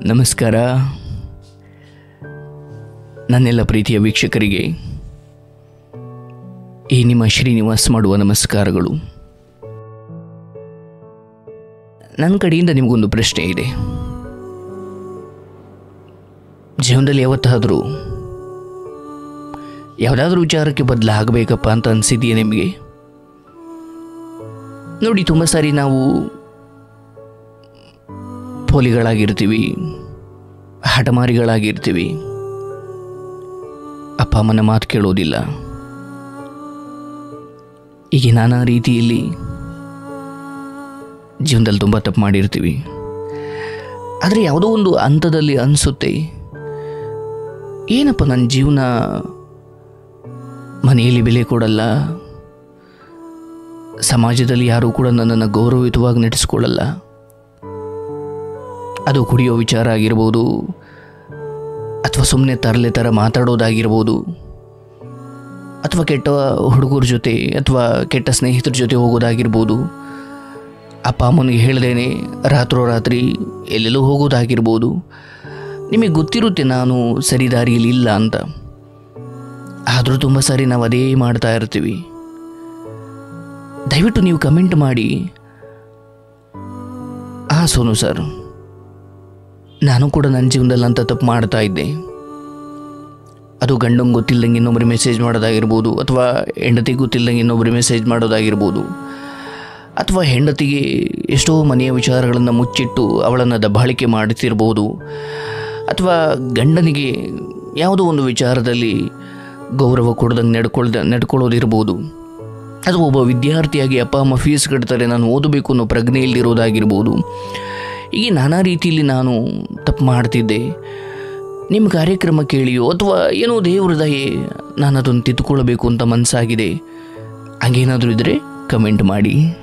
ನಮಸ್ಕಾರ ನನ್ನೆಲ್ಲ ಪ್ರೀತಿಯ ವೀಕ್ಷಕರಿಗೆ ಈ ನಿಮ್ಮ ಶ್ರೀನಿವಾಸ್ ಮಾಡುವ ನಮಸ್ಕಾರಗಳು. ನನ್ನ ಕಡೆಯಿಂದ ನಿಮಗೊಂದು ಪ್ರಶ್ನೆ ಇದೆ. ಜೀವನದಲ್ಲಿ ಯಾವತ್ತಾದರೂ ಯಾವುದಾದ್ರೂ ವಿಚಾರಕ್ಕೆ ಬದಲಾಗಬೇಕಪ್ಪ ಅಂತ ಅನಿಸಿದೆಯೇ ನಿಮಗೆ? ನೋಡಿ, ತುಂಬ ಸಾರಿ ನಾವು ಪೋಲಿಗಳಾಗಿರ್ತೀವಿ, ಹಠಮಾರಿಗಳಾಗಿರ್ತೀವಿ, ಅಪ್ಪ ಅಮ್ಮನ ಮಾತು ಕೇಳೋದಿಲ್ಲ. ಹೀಗೆ ನಾನಾ ರೀತಿಯಲ್ಲಿ ಜೀವನದಲ್ಲಿ ತುಂಬ ತಪ್ಪು ಮಾಡಿರ್ತೀವಿ. ಆದರೆ ಯಾವುದೋ ಒಂದು ಹಂತದಲ್ಲಿ ಅನಿಸುತ್ತೆ, ಏನಪ್ಪ ನನ್ನ ಜೀವನ ಮನೆಯಲ್ಲಿ ಬೆಲೆ ಕೊಡಲ್ಲ, ಸಮಾಜದಲ್ಲಿ ಯಾರೂ ಕೂಡ ನನ್ನನ್ನು ಗೌರವಯುತವಾಗಿ ನಡೆಸ್ಕೊಳ್ಳಲ್ಲ. ಅದು ಕುಡಿಯೋ ವಿಚಾರ ಆಗಿರ್ಬೋದು, ಅಥವಾ ಸುಮ್ಮನೆ ತರಲೆ ಥರ ಮಾತಾಡೋದಾಗಿರ್ಬೋದು, ಅಥವಾ ಕೆಟ್ಟ ಹುಡುಗರ ಜೊತೆ ಅಥವಾ ಕೆಟ್ಟ ಸ್ನೇಹಿತರ ಜೊತೆ ಹೋಗೋದಾಗಿರ್ಬೋದು, ಅಪ್ಪ ಅಮ್ಮನಿಗೆ ಹೇಳ್ದೇನೆ ರಾತ್ರೋರಾತ್ರಿ ಎಲ್ಲೆಲ್ಲೂ ಹೋಗೋದಾಗಿರ್ಬೋದು. ನಿಮಗೆ ಗೊತ್ತಿರುತ್ತೆ ನಾನು ಸರಿ ದಾರಿಯಲ್ಲಿ ಇಲ್ಲ ಅಂತ. ಆದರೂ ತುಂಬ ಸಾರಿ ನಾವು ಅದೇ ಮಾಡ್ತಾ ಇರ್ತೀವಿ. ದಯವಿಟ್ಟು ನೀವು ಕಮೆಂಟ್ ಮಾಡಿ, ಸೋನು ಸರ್, ನಾನು ಕೂಡ ನನ್ನ ಜೀವನದಲ್ಲಿ ಅಂತ ತಪ್ಪು ಮಾಡ್ತಾ ಇದ್ದೆ. ಅದು ಗಂಡಂಗೆ ಗೊತ್ತಿಲ್ಲದಂಗೆ ಇನ್ನೊಬ್ಬರು ಮೆಸೇಜ್ ಮಾಡೋದಾಗಿರ್ಬೋದು, ಅಥವಾ ಹೆಂಡತಿಗೆ ಗೊತ್ತಿಲ್ಲದಂಗೆ ಇನ್ನೊಬ್ಬರು ಮೆಸೇಜ್ ಮಾಡೋದಾಗಿರ್ಬೋದು, ಅಥವಾ ಹೆಂಡತಿಗೆ ಎಷ್ಟೋ ಮನೆಯ ವಿಚಾರಗಳನ್ನು ಮುಚ್ಚಿಟ್ಟು ಅವಳನ್ನು ದಬ್ಬಾಳಿಕೆ ಮಾಡುತ್ತಿರ್ಬೋದು, ಅಥವಾ ಗಂಡನಿಗೆ ಯಾವುದೋ ಒಂದು ವಿಚಾರದಲ್ಲಿ ಗೌರವ ಕೊಡ್ದಂಗೆ ನಡ್ಕೊಳ್ಳೋದಿರ್ಬೋದು, ಅಥವಾ ಒಬ್ಬ ವಿದ್ಯಾರ್ಥಿಯಾಗಿ ಅಪ್ಪ ಅಮ್ಮ ಫೀಸ್ ಕಟ್ತಾರೆ, ನಾನು ಓದಬೇಕು ಅನ್ನೋ ಪ್ರಜ್ಞೆಯಲ್ಲಿರೋದಾಗಿರ್ಬೋದು. ಹೀಗೆ ನಾನಾ ರೀತಿಯಲ್ಲಿ ನಾನು ತಪ್ಪು ಮಾಡ್ತಿದ್ದೆ. ನಿಮ್ಮ ಕಾರ್ಯಕ್ರಮ ಕೇಳಿಯೋ ಅಥವಾ ಏನೋ ದೇವ್ರ ದಯೆ ನಾನು ಅದನ್ನು ತಿದ್ದುಕೊಳ್ಳಬೇಕು ಅಂತ ಮನಸ್ಸಾಗಿದೆ. ಹಾಗೇನಾದರೂ ಇದ್ದರೆ ಕಮೆಂಟ್ ಮಾಡಿ.